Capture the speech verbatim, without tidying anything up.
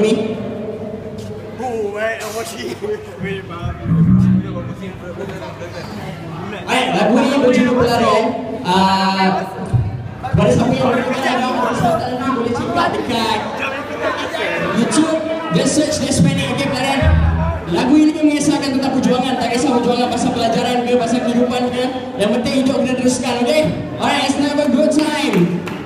ni? Oh, baik, apa sih? Baik, lagu ni berjudul Pelarian. Uh, pada siapa yang boleh beritahu kamu boleh cekak dekat YouTube. Just search Just Panic, okay, Pelarian. Lagu ini mengisahkan tentang perjuangan. Tak kisah perjuangan pasal pelajaran ke, pasal kehidupan ke. Yang penting hidup kita teruskan, okay? Alright, let's have a good time.